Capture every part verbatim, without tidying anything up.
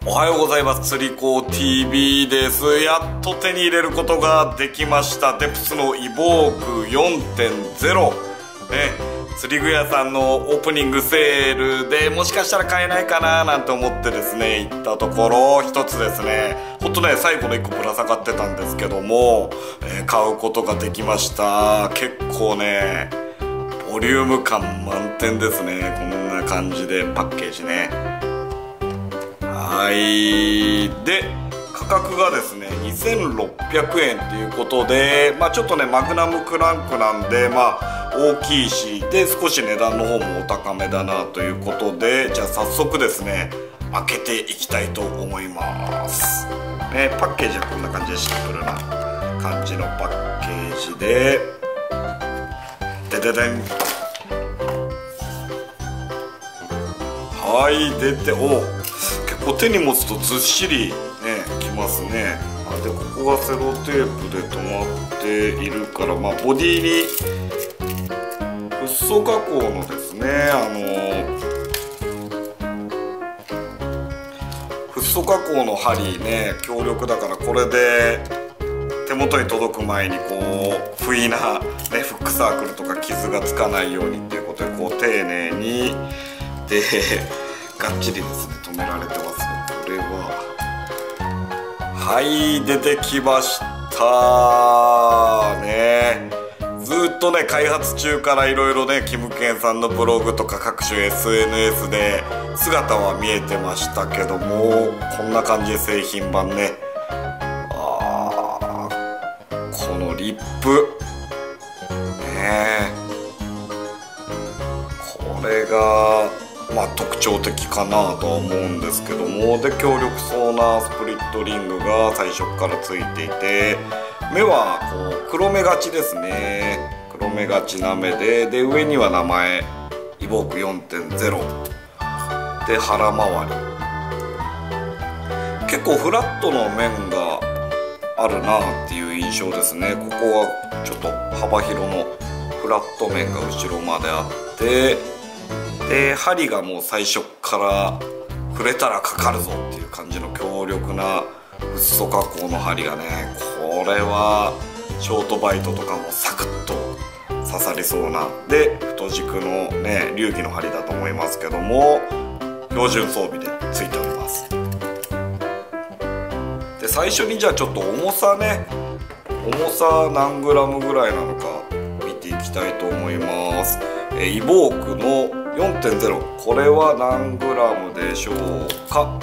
おはようございます。釣り子 ティーブイ です。やっと手に入れることができました。デプスのイボーク よんてんゼロ ね、釣り具屋さんのオープニングセールでもしかしたら買えないかななんて思ってですね行ったところ、一つですねほんとね最後のいっこぶら下がってたんですけども、えー、買うことができました。結構ねボリューム感満点ですね。こんな感じでパッケージね。はいで価格がですねにせんろっぴゃくえんということで、まあちょっとねマグナムクランクなんでまあ大きいしで少し値段の方もお高めだなということで、じゃあ早速ですね開けていきたいと思いますね。パッケージはこんな感じでシンプルな感じのパッケージで、でででん、はい出て、お結構手に持つとずっしりねきますね。あでここがセロテープで留まっているから、まあボディにフッ素加工のですねあのフッ素加工の針ね強力だから、これで手元に届く前にこう不意な、ね、フックサークルとか傷がつかないようにっていうことでこう丁寧にでがっちりですね止められてますね。これははい出てきましたね。ずっとね開発中からいろいろねキムケンさんのブログとか各種 エスエヌエス で姿は見えてましたけども、こんな感じで製品版ね、あーこのリップねこれがまあ特徴的かなとは思うんですけども、で強力そうなスプリットリングが最初からついていて、目はこう黒目がちですね。黒目がちな目で、で上には名前イボーク よんてんゼロ で腹回り結構フラットの面があるなっていう印象ですね。ここはちょっと幅広のフラット面が後ろまであって、で針がもう最初から触れたらかかるぞっていう感じの強力なフッ素加工の針がね、これはショートバイトとかもサクッと刺さりそうな、で太軸のね流儀の針だと思いますけども標準装備でついております。で最初にじゃあちょっと重さね重さ何グラムぐらいなのか見ていきたいと思います。えイボークの よんてんゼロ これは何グラムでしょうか。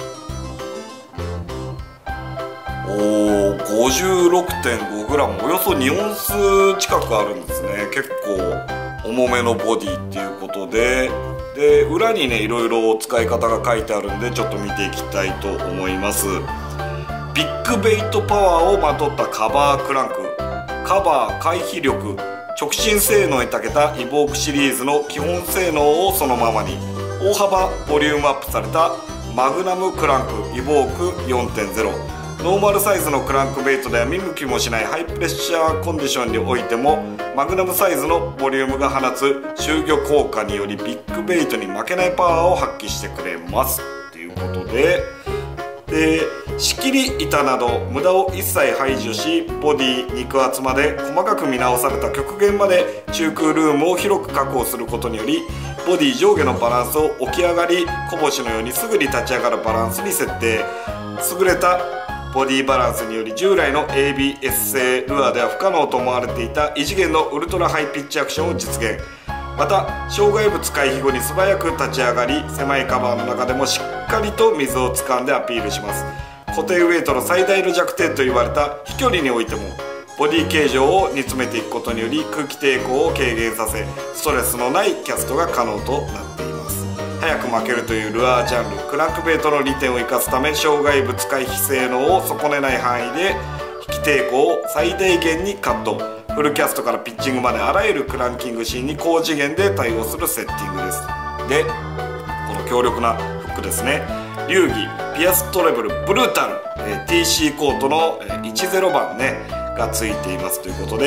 おー ごじゅうろくてんごグラム、 およそにオンス近くあるんですね。結構重めのボディっていうことで、で裏にねいろいろ使い方が書いてあるんでちょっと見ていきたいと思います。ビッグベイトパワーをまとったカバークランク、カバー回避力直進性能に長けたイボークシリーズの基本性能をそのままに大幅ボリュームアップされたマグナムクランクイボーク よんてんゼロ、 ノーマルサイズのクランクベイトでは見向きもしないハイプレッシャーコンディションにおいてもマグナムサイズのボリュームが放つ集魚効果によりビッグベイトに負けないパワーを発揮してくれますということで、で仕切り板など無駄を一切排除し、ボディ肉厚まで細かく見直された極限まで中空ルームを広く確保することによりボディ上下のバランスを起き上がりこぼしのようにすぐに立ち上がるバランスに設定。優れたボディバランスにより従来の エービーエス 製ルアーでは不可能と思われていた異次元のウルトラハイピッチアクションを実現。また障害物回避後に素早く立ち上がり狭いカバーの中でもしっかりと水を掴んでアピールします。固定ウエイトの最大の弱点と言われた飛距離においてもボディ形状を煮詰めていくことにより空気抵抗を軽減させストレスのないキャストが可能となっています。早く負けるというルアージャンルクランクベイトの利点を生かすため障害物回避性能を損ねない範囲で引き抵抗を最大限にカット。フルキャストからピッチングまであらゆるクランキングシーンに高次元で対応するセッティングです。でこの強力なフックですね、流儀ピアストレブルブルータル、えー、ティーシー コートの、えー、じゅうばんねがついていますということで、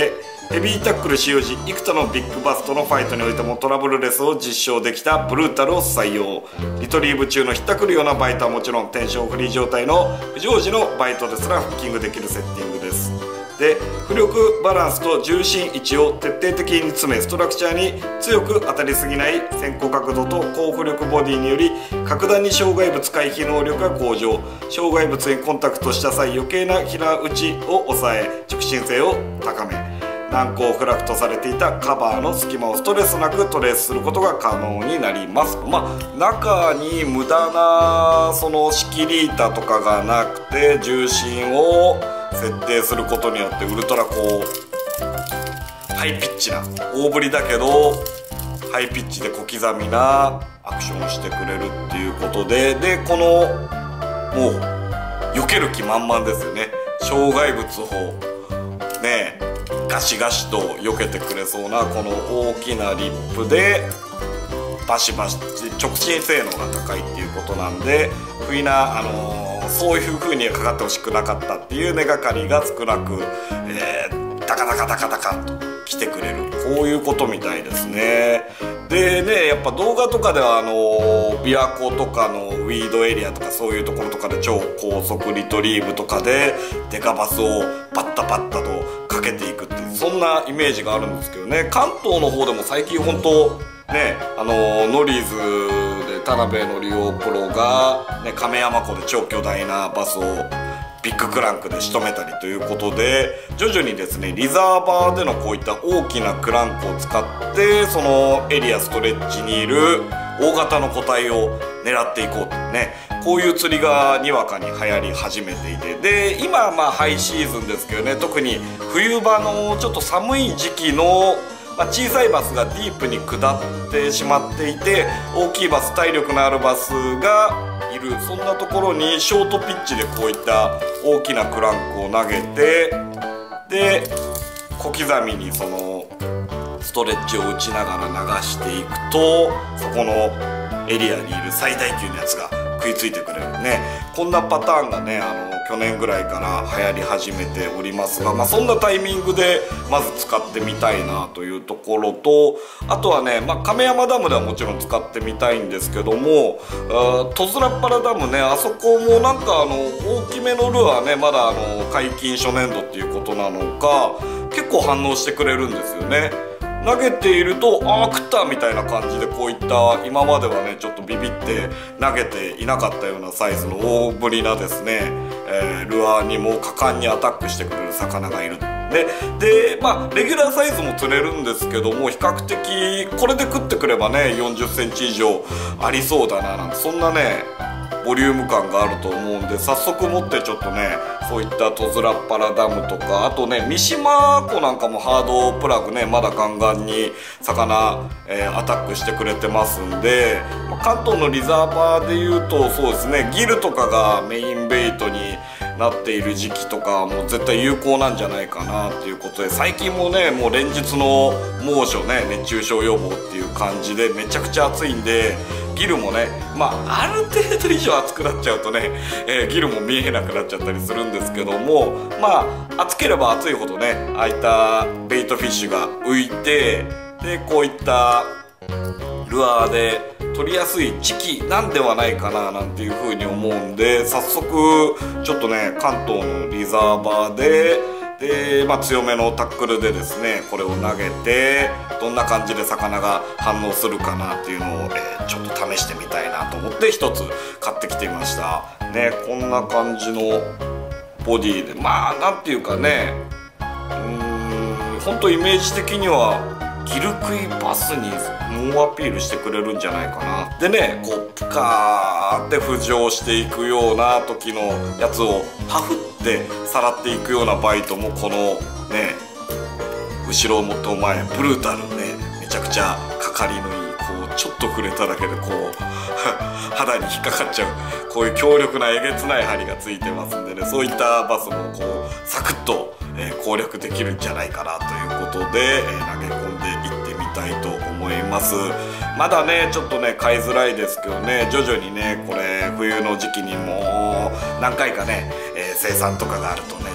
ヘビータックル使用時幾多のビッグバスとのファイトにおいてもトラブルレスを実証できたブルータルを採用。リトリーブ中のひったくるようなバイトはもちろん、テンションフリー状態の不常時のバイトですらフッキングできるセッティングです。で、浮力バランスと重心位置を徹底的に詰め、ストラクチャーに強く当たりすぎない先行角度と高浮力ボディにより格段に障害物回避能力が向上。障害物にコンタクトした際余計な平打ちを抑え、直進性を高め、難攻不落とされていたカバーの隙間をストレスなくトレースすることが可能になります。まあ中に無駄なその仕切り板とかがなくて、重心を設定することによってウルトラこうハイピッチな、大振りだけどハイピッチで小刻みなアクションをしてくれるっていうことで、でこのもう避ける気満々ですよね。障害物をねガシガシと避けてくれそうなこの大きなリップでバシバシ直進性能が高いっていうことなんで、不意なあのーそういう風にはかかってほしくなかったっていう根がかりが少なく、えー、ダカダカダカダカと来てくれる、こういうことみたいですね。でね、やっぱ動画とかではあのー、琵琶湖とかのウィードエリアとかそういうところとかで超高速リトリーブとかでデカバスをパッタパッタとかけていくっていう、そんなイメージがあるんですけどね。関東の方でも最近本当ね、あのー、ノリーズで田辺則夫プロが、ね、亀山湖で超巨大なバスをビッグクランクで仕留めたりということで、徐々にですねリザーバーでのこういった大きなクランクを使ってそのエリアストレッチにいる大型の個体を狙っていこうというね、こういう釣りがにわかに流行り始めていて、で今はまあハイシーズンですけどね、特に冬場のちょっと寒い時期のまあ、小さいバスがディープに下ってしまっていて、大きいバス、体力のあるバスがいる、そんなところにショートピッチでこういった大きなクランクを投げて、で小刻みにそのストレッチを打ちながら流していくと、そこのエリアにいる最大級のやつが食いついてくれるね。こんなパターンがね、あの去年ぐらいから流行り始めておりますが、まあ、そんなタイミングでまず使ってみたいなというところと、あとはね、まあ、亀山ダムではもちろん使ってみたいんですけども、十津良っ原ダムね、あそこもなんかあの大きめのルアーね、まだあの解禁初年度っていうことなのか結構反応してくれるんですよね。投げているとああ食ったみたいな感じで、こういった今まではねちょっとビビって投げていなかったようなサイズの大ぶりなですね、えー、ルアーにも果敢にアタックしてくれる魚がいる。で, でまあレギュラーサイズも釣れるんですけども、比較的これで食ってくればねよんじゅっセンチ以上ありそうだななんて、そんなねボリューム感があると思うんで、早速持ってちょっとねそういった十津良っ原ダムとか、あとね三島湖なんかもハードプラグねまだガンガンに魚、えー、アタックしてくれてますんで、関東のリザーバーでいうとそうですね、ギルとかがメインベイトになっている時期とかもう絶対有効なんじゃないかなっていうことで、最近もねもう連日の猛暑ね、熱中症予防っていう感じでめちゃくちゃ暑いんで、ギルもね、まあある程度以上暑くなっちゃうとね、えー、ギルも見えなくなっちゃったりするんですけども、まあ暑ければ暑いほどね、ああいったベイトフィッシュが浮いて、でこういったルアーで取りやすい時期なんではないかななんていうふうに思うんで、早速ちょっとね関東のリザーバーでで、まあ、強めのタックルでですねこれを投げてどんな感じで魚が反応するかなっていうのを、えー、ちょっと試してみたいなと思って一つ買ってきてみましたね。こんな感じのボディで、まあなんていうかね、うーん本当イメージ的にはギルクイバスに猛アピールしてくれるんじゃないかな。でねこうプカーって浮上していくような時のやつをハフってさらっていくようなバイトも、このね後ろと前ブルータルね、めちゃくちゃかかりのいい、こうちょっと触れただけでこう肌に引っかかっちゃう、こういう強力なえげつない針がついてますんでね、そういったバスもこうサクッと、えー、攻略できるんじゃないかなということで、えー、投げ込んでいってみたいと思います。まだねちょっとね買いづらいですけどね、徐々にねこれ冬の時期にもう何回かね、えー、生産とかがあるとねちょっと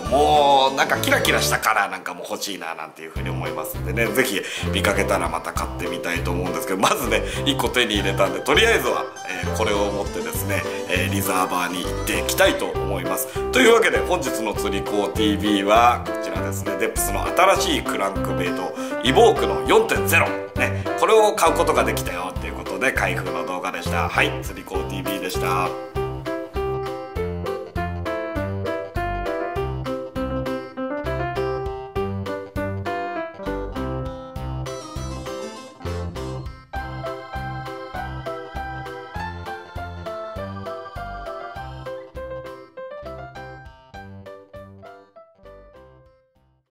もうなんかキラキラしたカラーなんかも欲しいななんていうふうに思いますんでね、是非見かけたらまた買ってみたいと思うんですけど、まずねいっこ手に入れたんで、とりあえずは、えー、これを持ってですね、えー、リザーバーに行っていきたいと思います。というわけで本日の釣り子 ティービー はこちらですね、デップスの新しいクランクベイトイボークの よんてんゼロ、ね、これを買うことができたよっていうことで開封の動画でした。はい、釣り子 ティービー でした。